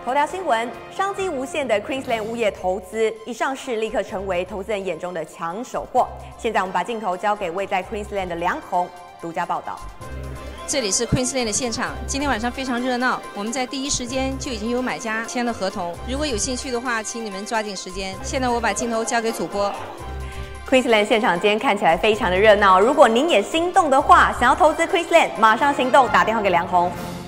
头条新闻：商机无限的 Queensland 物业投资一上市，立刻成为投资人眼中的抢手货。现在我们把镜头交给位在 Queensland 的梁红，独家报道。 这里是 Queensland 的现场，今天晚上非常热闹。我们在第一时间就已经有买家签了合同，如果有兴趣的话，请你们抓紧时间。现在我把镜头交给主播。 Queensland 现场今天看起来非常的热闹，如果您也心动的话，想要投资 Queensland，马上行动，打电话给梁红。